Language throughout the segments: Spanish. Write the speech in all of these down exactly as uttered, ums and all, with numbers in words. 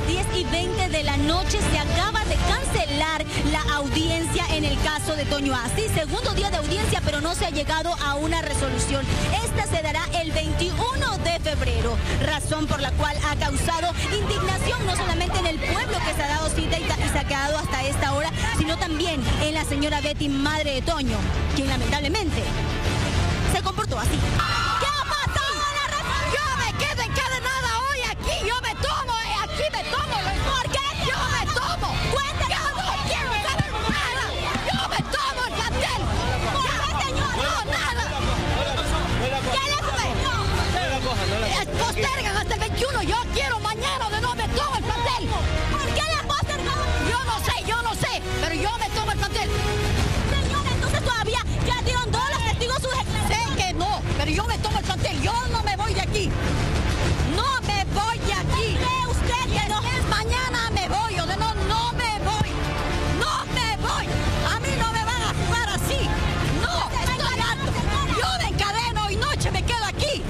diez y veinte de la noche se acaba de cancelar la audiencia en el caso de Toño Asti. Segundo día de audiencia, pero no se ha llegado a una resolución. Esta se dará el veintiuno de febrero, razón por la cual ha causado indignación no solamente en el pueblo que se ha dado cita y, y se ha quedado hasta esta hora, sino también en la señora Betty, madre de Toño, quien lamentablemente se comportó así. ¿Qué ha pasado? Yo me quedo encadenada hoy aquí, yo me tomo, aquí me tomo. ¿Por qué? Yo me tomo. Cuéntame. Yo no quiero saber nada. Yo me tomo el cartel. ¿Por qué, señor? No, nada. ¿Qué le fue? Postergan hasta el veintiuno, yo quiero mañana de no me tomo el pastel. ¿Por qué le postergan? Yo no sé, yo no sé, pero yo me tomo el pastel. Señora, entonces todavía ya dieron todos los testigos sus declaraciones. Sé que no, pero yo me tomo el pastel, yo no me voy de aquí. No me voy de aquí. ¿Cree usted que no? Es mañana me voy, o de no, no me voy. No me voy. A mí no me van a jugar así. No, estoy harto. Yo me encadeno y noche me quedo aquí.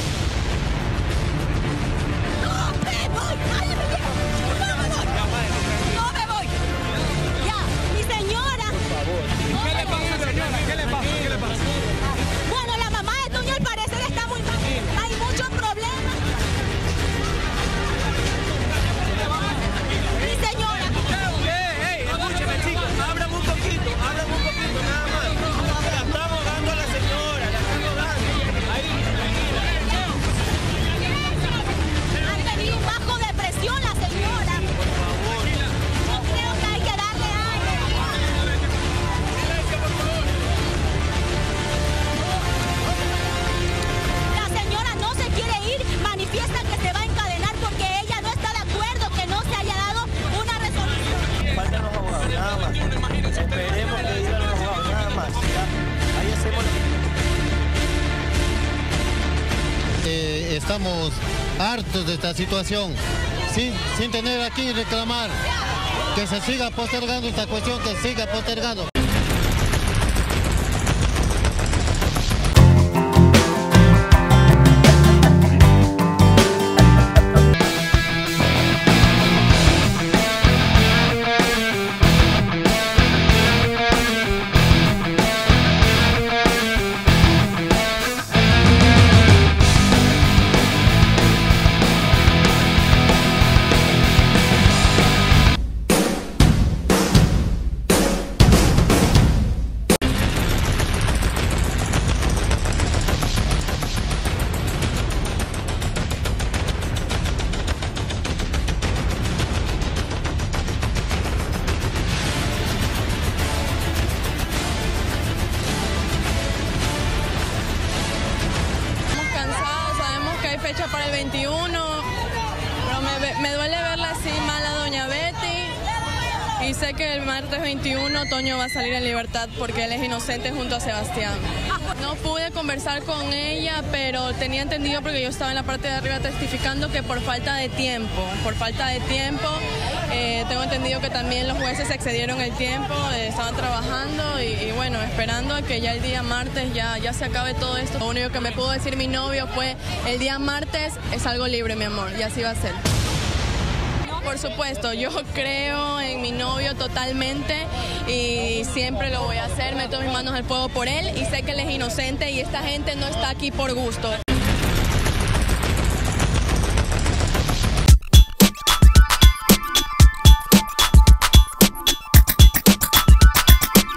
No me voy. Ay, me llevo. No me voy. No me voy. Ya, mi señora. ¿Qué le pasa, señora? ¿Qué le pasa? ¿Qué le pasa? Bueno, la mamá de Toño al parecer está muy mal. Hay muchos problemas. Mi señora. ¡Ey, ey! Escúcheme, chicos. Abran un poquito, abran un poquito, nada más. La estamos dando a la señora, la estamos dando. Ahí. Ha tenido un bajo de presión la señora. Yo creo que hay que darle aire. La señora no se quiere ir, manifiesta que se va a encadenar porque ella no está de acuerdo que no se haya dado una resolución. Faltan los abogados, nada más. Esperemos que digan los abogados, nada más. Ya, ahí hacemos la... Eh, estamos hartos de esta situación, sin, sin tener a quién reclamar, que se siga postergando esta cuestión, que siga postergando. Fecha para el veintiuno, pero me, me duele verla así mal a doña Betty y sé que el martes veintiuno Toño va a salir en libertad porque él es inocente junto a Sebastián. No pude conversar con ella, pero tenía entendido porque yo estaba en la parte de arriba testificando que por falta de tiempo, por falta de tiempo, eh, tengo entendido que también los jueces excedieron el tiempo, eh, estaban trabajando y, y bueno, esperando que ya el día martes ya, ya se acabe todo esto. Lo único que me pudo decir mi novio fue, el día martes es algo libre, mi amor, y así va a ser. Por supuesto, yo creo en mi novio totalmente y siempre lo voy a hacer, meto mis manos al fuego por él y sé que él es inocente y esta gente no está aquí por gusto.